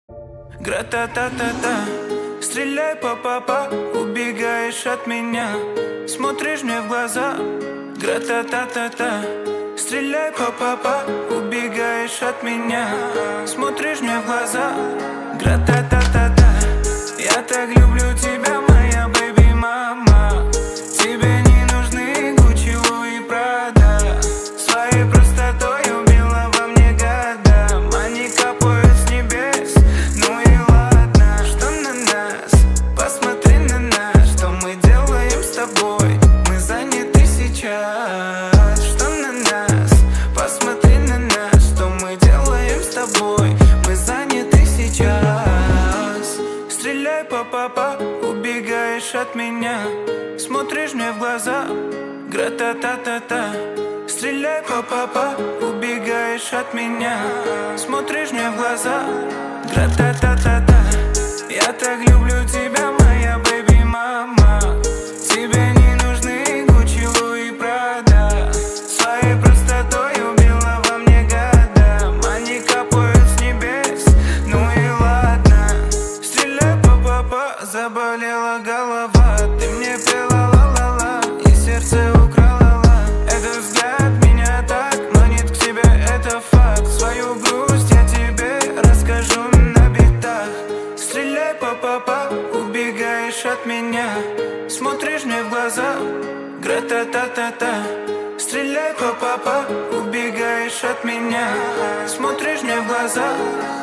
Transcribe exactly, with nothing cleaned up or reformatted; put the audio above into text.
Гра-та-та-та-та, стреляй па-па-па, убегаешь от меня, смотришь мне в глаза. Гра-та-та-та-та, стреляй па-па-па, убегаешь от меня, смотришь мне в глаза. Гра-та-та-та-та, я так люблю тебя, моя бэби-мама. Тебе не нужны Гуччи, Луи, Прада. Своей простотой убила во мне года. Они капают с небес, ну и ладно. Что на нас? Посмотри на нас. Что мы делаем с тобой? Мы заняты сейчас. Что на нас? Посмотри на нас. Что мы делаем с тобой? Мы заняты сейчас. Стреляй па-па-па, убегаешь от меня, смотришь мне в глаза. Гра-та-та-та-та, стреляй па-па-па, убегаешь от меня, смотришь мне в глаза. Гра-та-та-та-та, я так люблю тебя, моя бэби-мама. Тебе не нужны Гуччи, Луи, Прада. Своей простотой убила во мне года. Они капают с небес, ну и ладно. Стреляй па-па-па, заболела голова. Ты мне пела ла-ла-ла, и сердце украла ла. Этот взгляд меня так манит к тебе, это факт. Свою грусть я тебе расскажу на битах. Стреляй па-па-па, убегаешь от меня, смотришь мне в глаза. Гра-та-та-та-та, стреляй па-па-па, убегаешь от меня, смотришь мне в глаза.